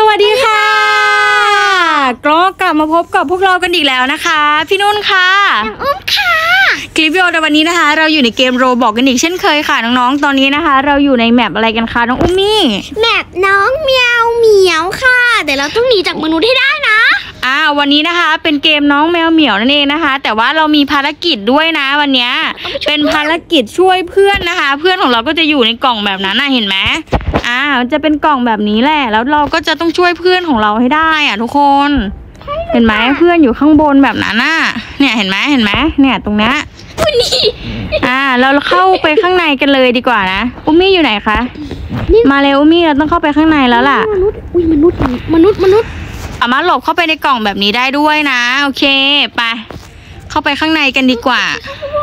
วัสดีค่ะก็กลับมาพบกับพวกเรากันอีกแล้วนะคะพี่นุ่นค่ะน้องอุ้มค่ะคลิปวิดีโอในวันนี้นะคะเราอยู่ในเกมโรบอกกันอีกเช่นเคยค่ะน้องๆตอนนี้นะคะเราอยู่ในแมปอะไรกันคะน้องอุ้มมี่แมปน้องเมียวเหมียวค่ะเดี๋ยวเราต้องหนีจากมนุษย์ให้ได้นะวันนี้นะคะเป็นเกมน้องแมวเหมียวนั่นเองนะคะแต่ว่าเรามีภารกิจด้วยนะวันนี้เป็นภารกิจช่วยเพื่อนนะคะเพื่อนของเราก็จะอยู่ในกล่องแบบนั้นเห็นไหมมันจะเป็นกล่องแบบนี้แหละแล้วเราก็จะต้องช่วยเพื่อนของเราให้ได้ทุกคนเห็นไหมเพื่อนอยู่ข้างบนแบบนั้นเนี่ยเห็นไหมเนี่ยตรงนี้เราเข้าไปข้างในกันเลยดีกว่านะอุ้มมี่อยู่ไหนคะมาเลยอุ้มมี่เราต้องเข้าไปข้างในแล้วล่ะมนุษย์สามารถหลบเข้าไปในกล่องแบบนี้ได้ด้วยนะโอเคไปเข้าไปข้างในกันดีกว่า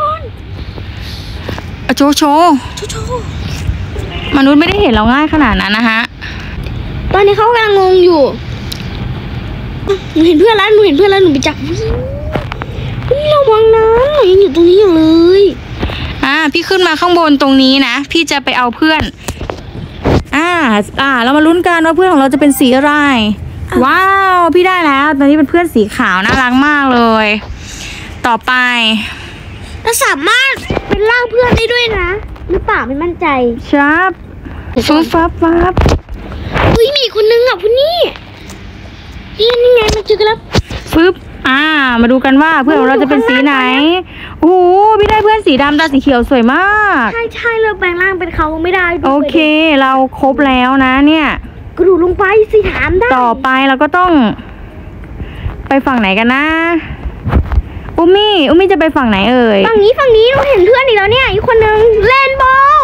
โชมนุษย์ไม่ได้เห็นเราง่ายขนาดนั้นนะฮะตอนนี้เขากำลังงงอยู่หนูเห็นเพื่อนแล้วหนูไปจับนี่ระวังนะหนูยังอยู่ตรงนี้อยู่เลยพี่ขึ้นมาข้างบนตรงนี้นะพี่จะไปเอาเพื่อนเรามาลุ้นกันว่าเพื่อนของเราจะเป็นสีอะไรว้าวพี่ได้แล้วตอนนี้เป็นเพื่อนสีขาวน่ารักมากเลยต่อไปเราสามารถเป็นร่างเพื่อนได้ด้วยนะหรือเปล่าไม่มั่นใจชับฟับมีคนนึงผู้นี่ไงมันเจอกันแล้วมาดูกันว่าเพื่อนของเราจะเป็นสีไหนโอ้โหพี่ได้เพื่อนสีดำตาสีเขียวสวยมากใช่เราแปลงร่างเป็นเขาไม่ได้โอเคเราครบแล้วนะเนี่ยกระดูลงไปสิถามได้ต่อไปเราก็ต้องไปฝั่งไหนกันนะอุ้มมี่จะไปฝั่งไหนเอ่ยฝั่งนี้เราเห็นเพื่อนอีกแล้วเนี่ยอีกคนนึงเล่นบอล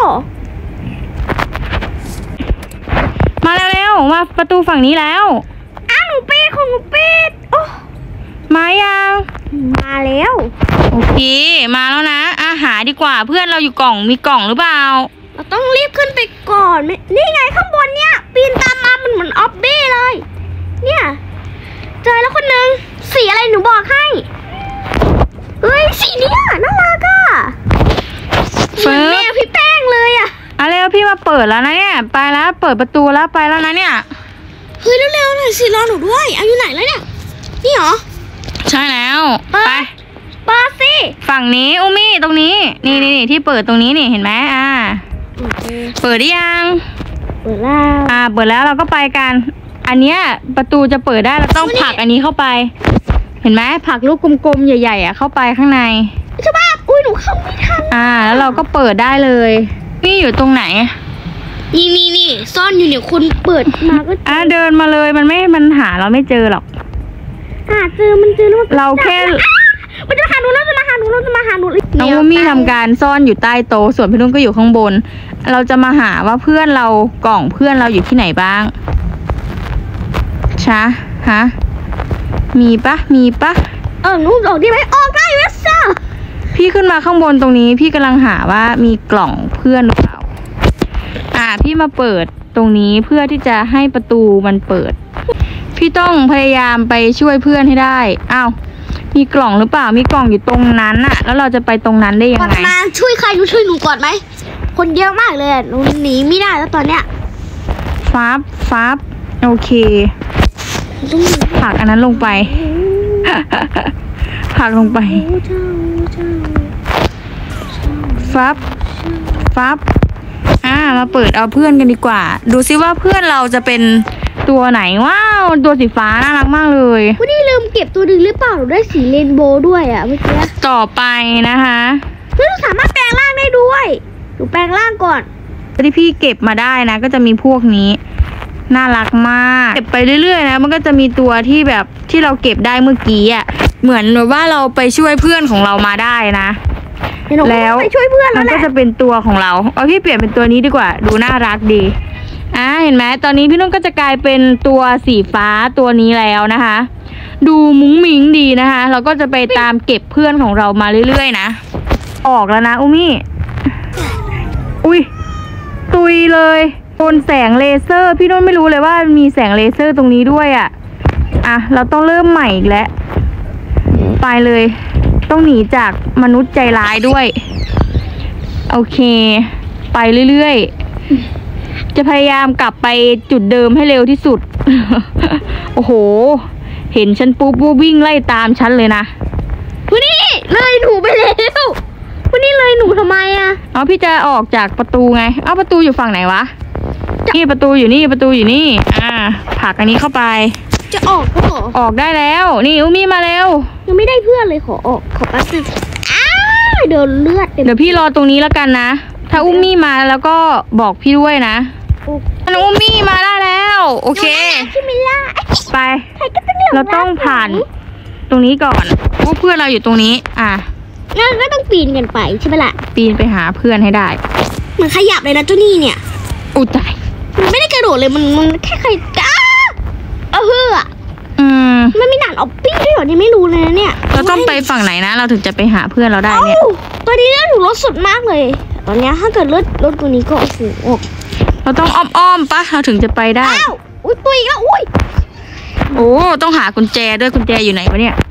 มาเร็วมาประตูฝั่งนี้แล้วหนูปิดมายังมาแล้วโอเคมาแล้วนะหาดีกว่าเพื่อนเราอยู่กล่องมีกล่องหรือเปล่าเราต้องรีบขึ้นไปก่อนนี่ไงข้างบนเนี่ยปีนตามมามันเหมือนออบบี้เลยเนี่ยเจอแล้วคนนึงสีอะไรหนูบอกให้สีนี้น่ารักเหมือนแม่พี่แป้งเลยเร็วพี่มาเปิดแล้วนะเนี่ยไปแล้วเปิดประตูแล้วไปแล้วนะเนี่ยเร็วหน่อยสิรอหนูด้วยอยู่ไหนแล้วเนี่ยนี่เหรอใช่แล้วไปเปิดสิฝั่งนี้อุ้มมี่ตรงนี้นี่ที่เปิดตรงนี้นี่เห็นไหมเปิดได้ยังเปิดแล้วเปิดแล้วเราก็ไปกันอันเนี้ยประตูจะเปิดได้เราต้องผลักอันนี้เข้าไปเห็นไหมผลักลูกกลมๆใหญ่ๆเข้าไปข้างในใช่ป่ะหนูเข้าไม่ทันแล้วเราก็เปิดได้เลยนี่อยู่ตรงไหนนี่ซ่อนอยู่เนี่ยคุณเปิดมาก็เดินมาเลยมันหาเราไม่เจอหรอกเจอมันแล้วเราแค่มันจะมาหาหนูน้องมี่ทำการซ่อนอยู่ใต้โต๊ะส่วนพี่นุ่นก็อยู่ข้างบนเราจะมาหาว่าเพื่อนเรากล่องเพื่อนเราอยู่ที่ไหนบ้างมีปะหนูออกได้ไหมออกได้เวสซ่าพี่ขึ้นมาข้างบนตรงนี้พี่กำลังหาว่ามีกล่องเพื่อนหรือเปล่าพี่มาเปิดตรงนี้เพื่อที่จะให้ประตูมันเปิดพี่ต้องพยายามไปช่วยเพื่อนให้ได้มีกล่องหรือเปล่ามีกล่องอยู่ตรงนั้นแล้วเราจะไปตรงนั้นได้ยังไงมาช่วยใครช่วยหนูก่อนไหมคนเยอะมากเลยหนูหนีไม่ได้แล้วตอนเนี้ยฟับโอเคผลักอันนั้นลงไปฟับมาเปิดเอาเพื่อนกันดีกว่าดูซิว่าเพื่อนเราจะเป็นตัวไหนว้าวตัวสีฟ้าน่ารักมากเลยวันนี้ลืมเก็บตัวดึงหรือเปล่าหนูได้สีเรนโบว์ด้วยเมื่อกี้ต่อไปนะคะหนูสามารถแปลงร่างได้ด้วยหนูแปลงร่างก่อนที่พี่เก็บมาได้นะก็จะมีพวกนี้น่ารักมากเก็บไปเรื่อยๆนะมันก็จะมีตัวที่แบบที่เราเก็บได้เมื่อกี้เหมือนว่าเราไปช่วยเพื่อนของเรามาได้นะแล้วมันก็จะเป็นตัวของเราพี่เปลี่ยนเป็นตัวนี้ดีกว่าดูน่ารักดีเห็นไหมตอนนี้พี่นุ่นก็จะกลายเป็นตัวสีฟ้าตัวนี้แล้วนะคะดูมุ้งมิ้งดีนะคะเราก็จะไปตามเก็บเพื่อนของเรามาเรื่อยๆนะออกแล้วนะอุ้มี่ตุยเลยโดนแสงเลเซอร์พี่นุ่นไม่รู้เลยว่ามีแสงเลเซอร์ตรงนี้ด้วยเราต้องเริ่มใหม่อีกแล้วไปเลยต้องหนีจากมนุษย์ใจร้ายด้วยโอเคไปเรื่อยจะพยายามกลับไปจุดเดิมให้เร็วที่สุด โอ้โห เห็นฉันปุ๊บวิ่งไล่ตามฉันเลยนะผู้นี่เลยหนูไปแล้วผู้นี่เลยหนูทำไมอะเอาพี่จะออกจากประตูไงเอาประตูอยู่ฝั่งไหนวะนี่ประตูอยู่นี่ประตูอยู่นี่ผลักอันนี้เข้าไปจะออกก็เหรอออกได้แล้วนี่อุมี่มาเร็วยังไม่ได้เพื่อนเลยขอออกขอแป๊บนึงเดินเลือดเต็มเดี๋ยวพี่รอตรงนี้แล้วกันนะถ้าอุมี่มาแล้วก็บอกพี่ด้วยนะน้องอุมี่มาได้แล้วโอเคชิมิล่าไปใครก็ต้องเราต้องผ่านตรงนี้ก่อนเพราะเพื่อนเราอยู่ตรงนี้นั่นก็ต้องปีนกันไปใช่ไหมล่ะปีนไปหาเพื่อนให้ได้มันขยับเลยนะเจ้านี่เนี่ยอุยตายมันไม่ได้กระโดดเลยมันแค่มันมีหนานออปปี้ด้วยเหรอนี่ไม่รู้เลยนะเนี่ยเราต้องไปฝั่งไหนนะเราถึงจะไปหาเพื่อนเราได้เนี่ยตอนนี้เลือดหนูลดสุดมากเลยตอนนี้ถ้าเกิดลดตัวนี้ก็โอ้โหออกเราต้องอ้อมๆปะเราถึงจะไปได้อุ้ยตุยแล้วอุ้ยโอ้ต้องหากุญแจด้วยกุญแจอยู่ไหนวะเนี่ย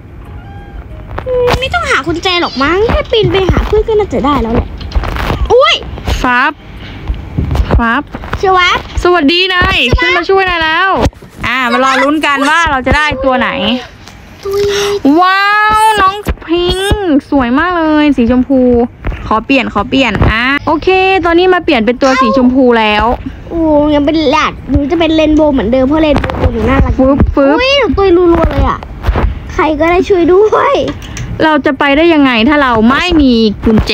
ไม่ต้องหากุญแจหรอกมั้งแค่ปีนไปหาเพื่อนก็น่าจะได้แล้วแหละอุ้ยฟับชวับสวัสดีนายฉันมาช่วยนายแล้วมารอลุ้นกันว่าเราจะได้ตัวไหนว้าวน้องพิงสวยมากเลยสีชมพูขอเปลี่ยนโอเคตอนนี้มาเปลี่ยนเป็นตัวสีชมพูแล้วโอ้ยังเป็นหลาดหนูจะเป็นเรนโบว์เหมือนเดิมเพราะเรนโบว์หนูน่ารักฟึบอุ้ยหนูตุยรัวๆเลยใครก็ได้ช่วยด้วยเราจะไปได้ยังไงถ้าเราไม่มีกุญแจ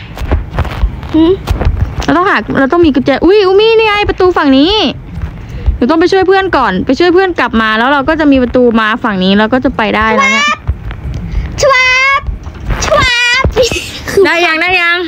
เราต้องมีกุญแจอุ้ยมี่นี่ไงประตูฝั่งนี้เราต้องไปช่วยเพื่อนก่อนไปช่วยเพื่อนกลับมาแล้วเราก็จะมีประตูมาฝั่งนี้แล้วก็จะไปได้แล้วเนี่ยชวับได้ยัง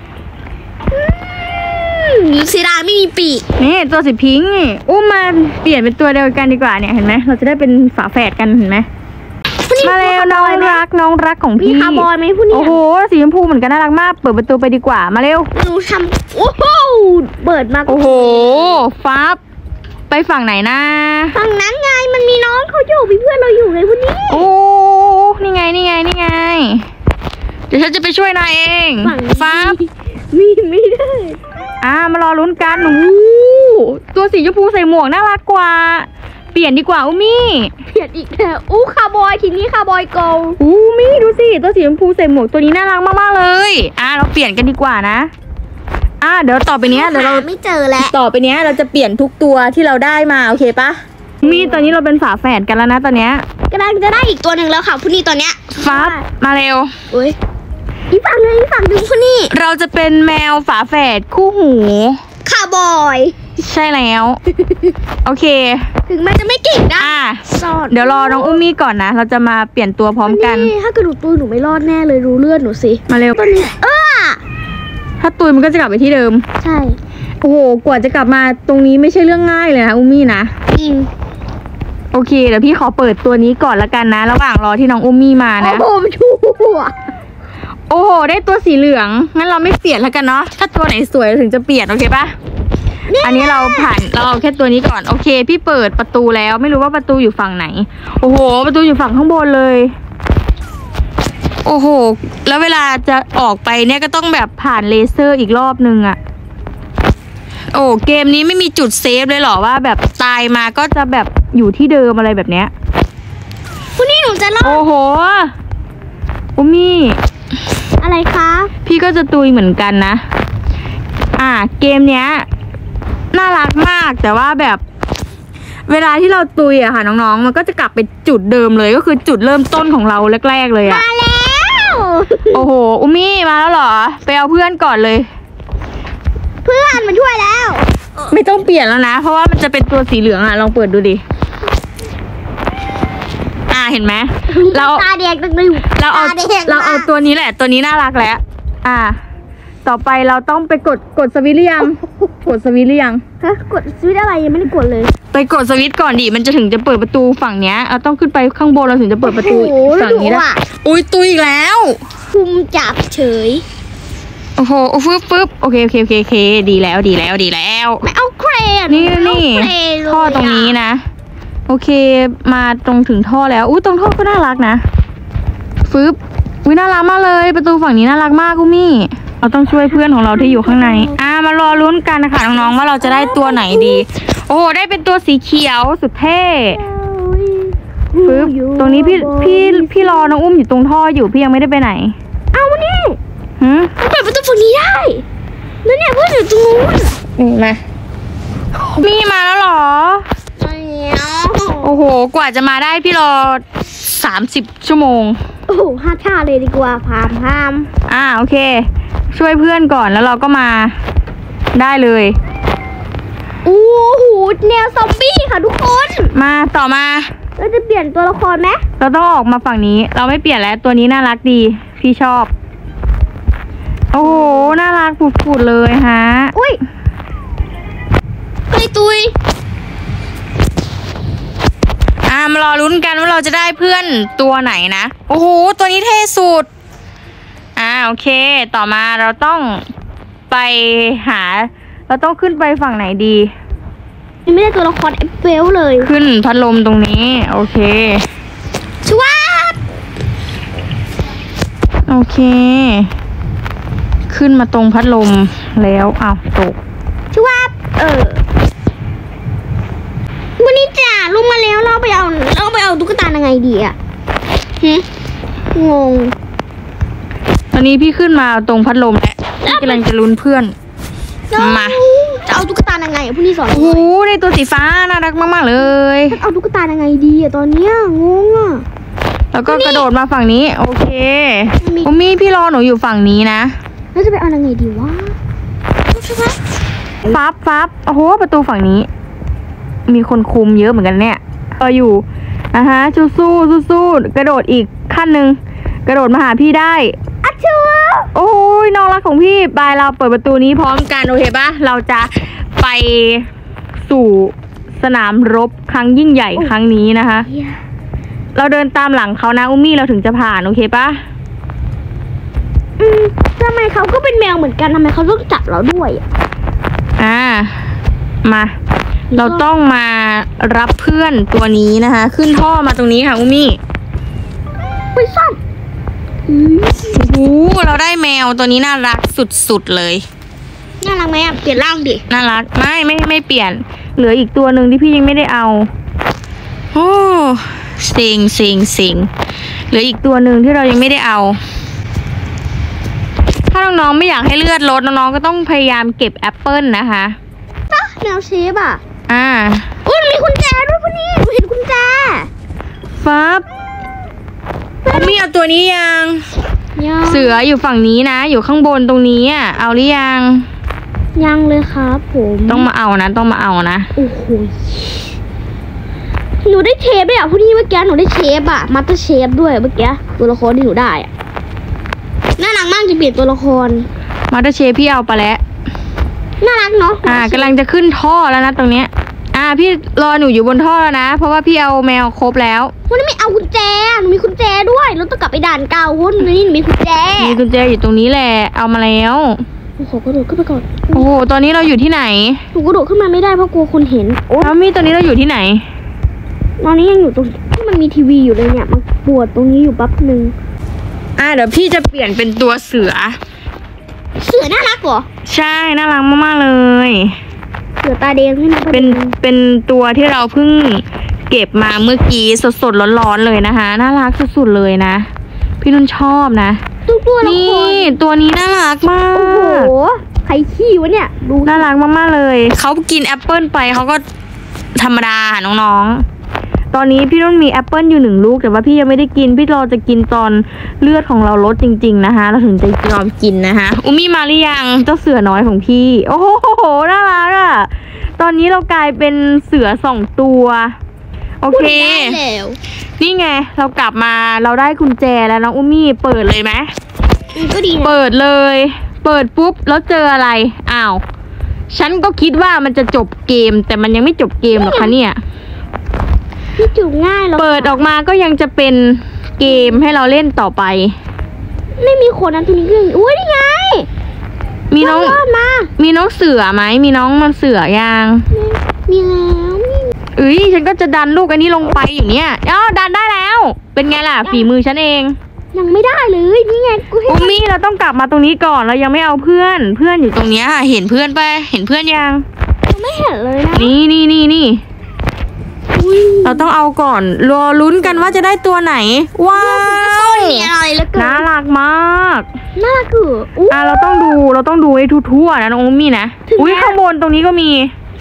สีดาไม่มีปีกนี่ตัวสีพิงค์มาเปลี่ยนเป็นตัวเดียวกันดีกว่าเนี่ยเห็นไหมเราจะได้เป็นฝาแฝดกันเห็นไหมมาแล้วน้องรักของพี่คาร์บอยไหมผู้นี้โอ้โหสีชมพูเหมือนกันน่ารักมากเปิดประตูไปดีกว่ามาเร็วหนูทำโอ้โหเปิดมาโอ้โหฟับไปฝั่งไหนนะฝั่งนั้นไงมันมีน้องเขาอยู่มีเพื่อนเราอยู่ไงผู้นี้โอ้นี่ไงเดี๋ยวฉันจะไปช่วยนายเองฟับไม่ได้มารอลุ้นกันตัวสีชมพูใส่หมวกน่ารักกว่าเปลี่ยนดีกว่ามี่เปลี่ยนอีกแล้วคาร์บอยทีนี้คาร์บอยโกมี่ดูสิตัวสีชมพูใส่หมวกตัวนี้น่ารักมากๆเลยเราเปลี่ยนกันดีกว่านะเดี๋ยวต่อไปเนี้ยเดี๋ยวเราไม่เจอแล้วต่อไปเนี้ยเราจะเปลี่ยนทุกตัวที่เราได้มาโอเคปะมี่ตอนนี้เราเป็นฝาแฝดกันแล้วนะตอนเนี้ยกำลังจะได้อีกตัวหนึ่งแล้วค่ะผู้นี้ตอนเนี้ยฟับมาเร็วอีฝั่งนึงผู้นี้เราจะเป็นแมวฝาแฝดคู่หูคาร์บอยใช่แล้วโอเคถึงมันจะไม่เก่งได้เดี๋ยวรอน้องมี่ก่อนนะเราจะมาเปลี่ยนตัวพร้อมกันถ้ากระดูกตัวหนูไม่รอดแน่เลยรู้เลือดหนูสิมาเร็วตอนนี้ถ้าตุยมันก็จะกลับไปที่เดิมใช่โอ้โหกว่าจะกลับมาตรงนี้ไม่ใช่เรื่องง่ายเลยนะมี่นะโอเคเดี๋ยวพี่ขอเปิดตัวนี้ก่อนละกันนะระหว่างรอที่น้องมี่มานะโอ้โหชั่วโอ้โหได้ตัวสีเหลืองงั้นเราไม่เปลี่ยนแล้วกันเนาะถ้าตัวไหนสวยถึงจะเปลี่ยนโอเคปะอันนี้เราเอาแค่ตัวนี้ก่อนโอเคพี่เปิดประตูแล้วไม่รู้ว่าประตูอยู่ฝั่งไหนโอ้โหประตูอยู่ฝั่งข้างบนเลยโอ้โหแล้วเวลาจะออกไปเนี่ยก็ต้องแบบผ่านเลเซอร์อีกรอบนึงโอ้เกมนี้ไม่มีจุดเซฟเลยเหรอว่าแบบตายมาก็จะแบบอยู่ที่เดิมอะไรแบบเนี้ยคุณนี่หนูจะรอดโอ้โหมี่อะไรคะพี่ก็จะตุยเหมือนกันนะเกมเนี้ยน่ารักมากแต่ว่าแบบเวลาที่เราตุยค่ะน้องๆมันก็จะกลับไปจุดเดิมเลยก็คือจุดเริ่มต้นของเราแรกๆเลยมาแล้วโอ้โหมี่มาแล้วเหรอไปเอาเพื่อนก่อนเลยเพื่อนมาช่วยแล้วไม่ต้องเปลี่ยนแล้วนะเพราะว่ามันจะเป็นตัวสีเหลืองลองเปิดดูดิเห็นไหมเราตาแดงเราเอาตัวนี้แหละตัวนี้น่ารักแล้วต่อไปเราต้องไปกดสวิตช์หรือยังกดสวิตช์หรือยังกดสวิตช์อะไรยังไม่ได้กดเลยไปกดสวิตช์ก่อนดิมันจะถึงจะเปิดประตูฝั่งเนี้ยเราต้องขึ้นไปข้างบนเราถึงจะเปิดประตูฝั่งนี้ได้อุ้ยตุยอีกแล้วคุมจับเฉยโอ้โหฟึบโอเคดีแล้วไม่เอาเครนนี่ท่อตรงนี้นะโอเคมาตรงถึงท่อแล้วตรงท่อก็น่ารักนะฟึบน่ารักมากเลยประตูฝั่งนี้น่ารักมากมี่เราต้องช่วยเพื่อนของเราที่อยู่ข้างในมารอลุ้นกันนะคะน้องๆว่าเราจะได้ตัวไหนดี โอ้โหได้เป็นตัวสีเขียวสุดเท่ปึ๊บตรงนี้พี่รอน้องอุ้มอยู่ตรงท่ออยู่พี่ยังไม่ได้ไปไหนเอานี่เปิเปิดประตูฝั่งนี้ได้แล้วเนี่ยเพื่อนอยู่ตรงนู้นมามีมาแล้วเหรอโอ้โหกว่าจะมาได้พี่รอ30 ชั่วโมงโอ้โห5 ชาเลยดีกว่าพามโอเคช่วยเพื่อนก่อนแล้วเราก็มาได้เลยโอ้โหแนวซอมบี้ค่ะทุกคนมาต่อมาเราจะเปลี่ยนตัวละครไหมเราต้องออกมาฝั่งนี้เราไม่เปลี่ยนแล้วตัวนี้น่ารักดีพี่ชอบโอ้โหน่ารักปุดๆเลยฮะอุ้ยตุยมารอลุ้นกันว่าเราจะได้เพื่อนตัวไหนนะโอ้โหตัวนี้เท่สุดโอเคต่อมาเราต้องไปเราต้องขึ้นไปฝั่งไหนดีไม่ได้ตัวละครเอฟเฟลเลยขึ้นพัดลมตรงนี้โอเคชวาบโอเคขึ้นมาตรงพัดลมแล้วตกชวาบวันนี้จ่าลงมาแล้วเราไปเอาตุ๊กตายังไงดีงงตอนนี้พี่ขึ้นมาตรงพัดลมแล้วพี่กำลังจะลุ้นเพื่อนมาจะเอาตุ๊กตายังไงพวกนี้สอนโอ้โหในตัวสีฟ้าน่ารักมากๆเลยเอาตุ๊กตายังไงดีตอนเนี้ยงงแล้วก็กระโดดมาฝั่งนี้โอเคมี่พี่รอหนูอยู่ฝั่งนี้นะแล้วจะไปเอายังไงดีวะฟับโอ้โหประตูฝั่งนี้มีคนคุมเยอะเหมือนกันเนี่ยอยู่สู้กระโดดอีกขั้นหนึ่งกระโดดมาหาพี่ได้โอ้ยน้องรักของพี่ไปเราเปิดประตูนี้พร้อมกันโอเคปะเราจะไปสู่สนามรบครั้งยิ่งใหญ่ครั้งนี้นะคะเราเดินตามหลังเขานะอุ้มมี่เราถึงจะผ่านโอเคปะทำไมเขาก็เป็นแมวเหมือนกันทำไมเขาต้องจับเราด้วยมาเราต้องมารับเพื่อนตัวนี้นะคะขึ้นท่อมาตรงนี้ค่ะอุ้มมี่ไปซ่อนเราได้แมวตัวนี้น่ารักสุดๆเลยน่ารักไหมเปลี่ยนร่างดิน่ารักไม่เปลี่ยนเหลืออีกตัวหนึ่งที่พี่ยังไม่ได้เอาโอ้เซ็งเหลืออีกตัวหนึ่งที่เรายังไม่ได้เอาถ้าน้องๆไม่อยากให้เลือดลดน้องๆก็ต้องพยายามเก็บแอปเปิลนะคะแมวเชฟมีกุญแจด้วยพวกนี้เห็นกุญแจฟับมีเอาตัวนี้ยังเสืออยู่ฝั่งนี้นะอยู่ข้างบนตรงนี้เอาหรือยังเลยครับผมต้องมาเอานะโอ้โหหนูได้เชฟด้วยพวกนี้เมื่อกี้หนูได้เชฟมาสเตอร์เชฟด้วยเมื่อกี้ตัวละครที่หนูได้น่ารักมากจะเปลี่ยนตัวละครมาสเตอร์เชฟพี่เอาไปแล้วน่ารักเนาะกำลังจะขึ้นท่อแล้วนะตรงเนี้ยพี่รอหนูอยู่บนท่อแล้วนะเพราะว่าพี่เอาแมวครบแล้ววันนี้ไม่เอากุญแจหนูมีกุญแจด้วยเราต้องกลับไปด่านเก่าวันนี้หนูมีกุญแจอยู่ตรงนี้แหละเอามาแล้วโอ้โหกระโดดขึ้นไปก่อนโอ้โหตอนนี้เราอยู่ที่ไหนหนูกระโดดขึ้นมาไม่ได้เพราะกลัวคนเห็นแล้วมีตอนนี้เราอยู่ที่ไหนตอนนี้ยังอยู่ตรงที่มันมีทีวีอยู่เลยเนี่ยมันปวดตรงนี้อยู่แป๊บนึงเดี๋ยวพี่จะเปลี่ยนเป็นตัวเสือน่ารักเหรอใช่น่ารักมากๆเลยเสือตาแดงนี่เป็นตัวที่เราเพิ่งเก็บมาเมื่อกี้สดๆร้อนๆเลยนะคะน่ารักสุดๆเลยนะพี่นุ่นชอบนะตัวนี่ตัวนี้น่ารักมากโอ้โหใครขี้วะเนี่ยดูน่ารักมากๆเลยเขากินแอปเปิลไปเขาก็ธรรมดาน้องๆตอนนี้พี่นุ่นมีแอปเปิลอยู่1 ลูกแต่ว่าพี่ยังไม่ได้กินพี่รอจะกินตอนเลือดของเราลดจริงๆนะคะเราถึงจะยอมกินนะคะอุ้มมี่มาหรือยังเจ้าเสือน้อยของพี่โอ้โหน่ารักตอนนี้เรากลายเป็นเสือ2 ตัวโอเคนี่ไงเรากลับมาเราได้กุญแจแล้วน้องอุ้มมี่เปิดเลยไหมก็ดีเปิดเลยเปิดปุ๊บแล้วเจออะไรฉันก็คิดว่ามันจะจบเกมแต่มันยังไม่จบเกมหรอกคะเนี่ยพี่จุง่ายหรอเปิดออกมาก็ยังจะเป็นเกมให้เราเล่นต่อไปไม่มีคนนั้นตัวนี้ขึ้นอุ้ยนี่ไงมีน้องเสือไหมมีน้องมันเสือยังมีแล้วฉันก็จะดันลูกอันนี้ลงไปอยู่เนี่ยดันได้แล้วเป็นไงล่ะฝีมือฉันเองยังไม่ได้เลยนี่ไงกูให้อุ้มมี่เราต้องกลับมาตรงนี้ก่อนเรายังไม่เอาเพื่อนอยู่ตรงเนี้ยเห็นเพื่อนไปเห็นเพื่อนยังไม่เห็นเลยนะนี่อุ้ยเราต้องเอาก่อนรอลุ้นกันว่าจะได้ตัวไหนว้าวมีอะไรแล้วกันน่ารักมากน่ารักคืออู้เราต้องดูให้ทั่วๆนะน้องอุ้มมี่นะถึงอุ้ยแล้วข้างบนตรงนี้ก็มี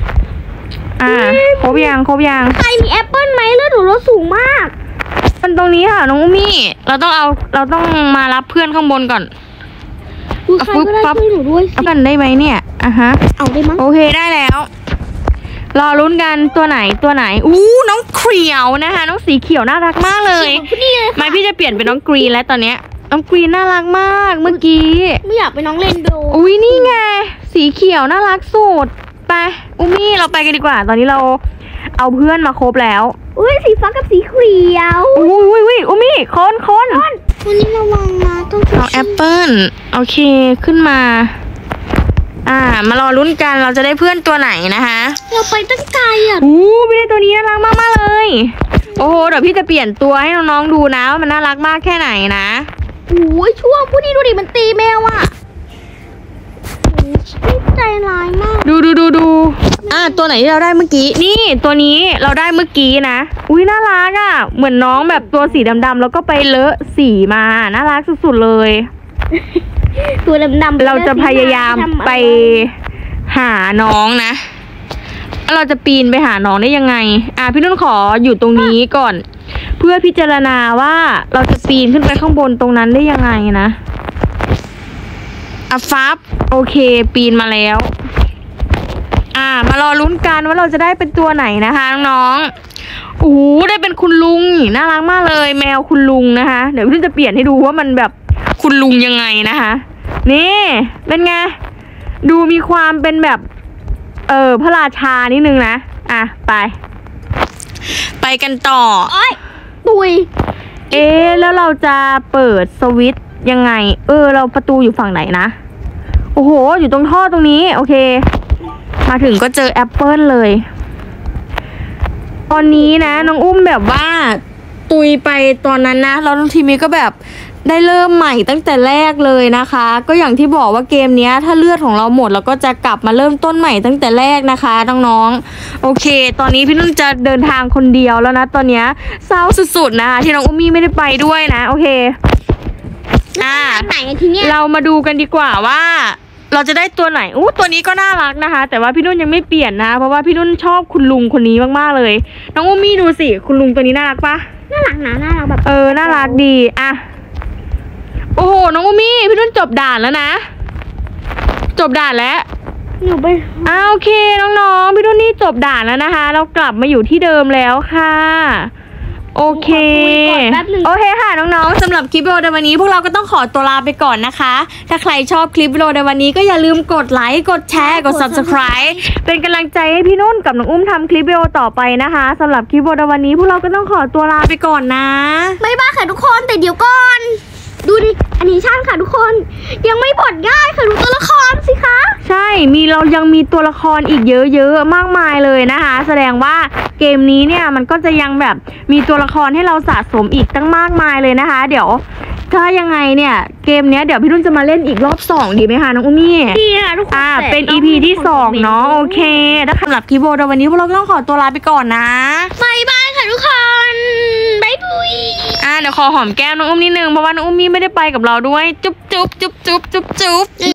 ครบยังใครมีแอปเปิ้ลไหมเลือดหนูลดสูงมากมันตรงนี้ค่ะน้องอุ้มมี่เราต้องมารับเพื่อนข้างบนก่อนอุ้ยใครก็ได้ช่วยหนูด้วยสิเอากันได้ไหมเนี่ยฮะเอาได้มั้งโอเคได้แล้ว รอลุ้นกันตัวไหนน้องเขียวนะคะน้องสีเขียวน่ารักมากเลยพี่นี่เลยไม่พี่จะเปลี่ยนเป็นน้องกรีนแล้วตอนเนี้ยน้องกรีนน่ารักมากเมื่อกี้ไม่อยากเป็นน้องเรนโบว์อุ้ยนี่ไงสีเขียวน่ารักสุดไปอุ้มมี่เราไปกันดีกว่า ตอนนี้เราเอาเพื่อนมาครบแล้วอุ้ยสีฟ้ากับสีเขียวอุ้ยอุ้มมี่คนวันนี้ระวังนะต้องเอาแอปเปิ้ลโอเคขึ้นมามารอลุ้นกันเราจะได้เพื่อนตัวไหนนะคะเราไปตั้งไกลอ่ะพี่ได้ตัวนี้น่ารักมากๆเลย โอ้โหเดี๋ยวพี่จะเปลี่ยนตัวให้น้องๆดูนะว่ามันน่ารักมากแค่ไหนนะโอ้ยช่วงผู้นี้ดูดิมันตีแมวอ่ะโอ้ยใจร้ายมากดูตัวไหนที่เราได้เมื่อกี้นี่ตัวนี้เราได้เมื่อกี้นะอุ้ยน่ารักอ่ะเหมือนน้องแบบตัวสีดำๆแล้วก็ไปเลอะสีมาน่ารักสุดๆเลยตัวดำๆเราจะพยายามไปหาน้องนะเราจะปีนไปหาน้องได้ยังไงพี่นุ่นขออยู่ตรงนี้ก่อน เพื่อพิจารณาว่าเราจะปีนขึ้นไปข้างบนตรงนั้นได้ยังไงนะฟับโอเคปีนมาแล้วมารอลุ้นกันว่าเราจะได้เป็นตัวไหนนะคะน้องๆโอ้โหได้เป็นคุณลุงน่ารักมากเลยแมวคุณลุงนะคะเดี๋ยวพี่นุ่นจะเปลี่ยนให้ดูว่ามันแบบคุณลุงยังไงนะคะนี่เป็นไงดูมีความเป็นแบบพระราชานิดนึงนะไปกันต่อตุยแล้วเราจะเปิดสวิตช์ยังไงเราประตูอยู่ฝั่งไหนนะโอ้โหอยู่ตรงท่อตรงนี้โอเคมาถึงก็เจอแอปเปิลเลยตอนนี้นะน้องอุ้มแบบว่าตุยไปตอนนั้นนะแล้วทีนี้ก็แบบได้เริ่มใหม่ตั้งแต่แรกเลยนะคะก็อย่างที่บอกว่าเกมนี้ถ้าเลือดของเราหมดเราก็จะกลับมาเริ่มต้นใหม่ตั้งแต่แรกนะคะน้องๆโอเคตอนนี้พี่นุ่นจะเดินทางคนเดียวแล้วนะตอนนี้เศร้าสุดๆนะคะที่น้องอุ้มมี่ไม่ได้ไปด้วยนะโอเคไหนทีเนี้ยเรามาดูกันดีกว่าว่าเราจะได้ตัวไหนตัวนี้ก็น่ารักนะคะแต่ว่าพี่นุ่นยังไม่เปลี่ยนนะเพราะว่าพี่นุ่นชอบคุณลุงคนนี้มากๆเลยน้องอุ้มมี่ดูสิคุณลุงตัวนี้น่ารักปะน่ารักนะน่ารักแบบน่ารักดีโอ้โหน้องอุ้มมี่พี่นุ่นจบด่านแล้วนะจบด่านแล้วหนูไปโอเคน้องๆพี่นุ่นนี่จบด่านแล้วนะคะเรากลับมาอยู่ที่เดิมแล้วค่ะโอเคโอเคค่ะน้องๆสำหรับคลิปวิดีโอในวันนี้พวกเราก็ต้องขอตัวลาไปก่อนนะคะถ้าใครชอบคลิปวิดีโอในวันนี้ก็อย่าลืมกดไลค์กดแชร์กด Subscribe เป็นกำลังใจให้พี่นุ่นกับน้องอุ้มทำคลิปวิดีโอต่อไปนะคะสำหรับคลิปวิดีโอในวันนี้พวกเราก็ต้องขอตัวลาไปก่อนนะบ๊ายบายค่ะทุกคนแต่เดี๋ยวก่อนดูดิอันนี้ชั่นค่ะทุกคนยังไม่บดง่ายค่ะดูตัวละครสิคะใช่เรายังมีตัวละครอีกเยอะๆมากมายเลยนะคะแสดงว่าเกมนี้เนี่ยมันก็จะยังแบบมีตัวละครให้เราสะสมอีกตั้งมากมายเลยนะคะเดี๋ยวถ้ายังไงเนี่ยเกมเนี้ยเดี๋ยวพี่นุ่นจะมาเล่นอีกรอบ2ดีไหมคะน้องอุ้มมี่ดีค่ะทุกคนเป็น EP ที่2เนาะโอเคถ้าสำหรับคลิปวิดีโอวันนี้พวกเราต้องขอตัวลาไปก่อนนะบ๊ายบายค่ะทุกคนบ๊ายบายเดี๋ยวขอหอมแก้มน้องอุ้มนิดนึงเพราะว่าน้องอุ้มมี่ไม่ได้ไปกับเราด้วยจุ๊บ